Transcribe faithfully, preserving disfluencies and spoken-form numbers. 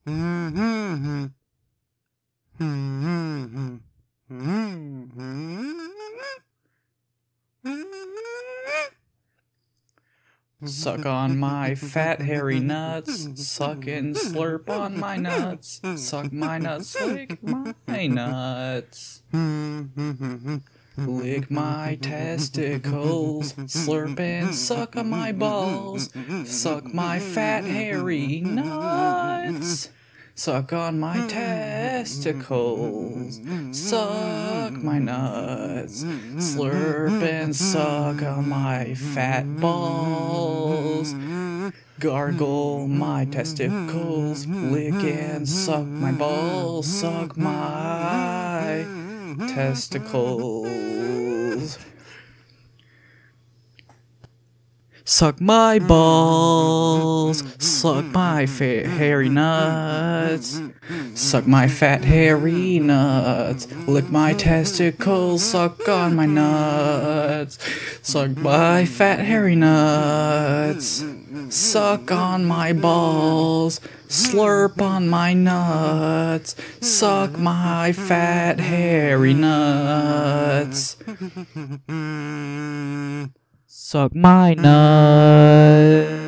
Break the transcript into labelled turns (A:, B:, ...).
A: Suck on my fat hairy nuts, suck and slurp on my nuts, suck my nuts, lick my nuts. Lick my testicles, slurp and suck on my balls, suck my fat hairy nuts. Suck on my testicles, suck my nuts, slurp and suck on my fat balls. Gargle my testicles, lick and suck my balls, suck my testicles. Suck my balls, suck my fat hairy nuts, suck my fat hairy nuts, lick my testicles, suck on my nuts, suck my fat hairy nuts, suck on my balls, slurp on my nuts, suck my fat hairy nuts. Suck my nuts.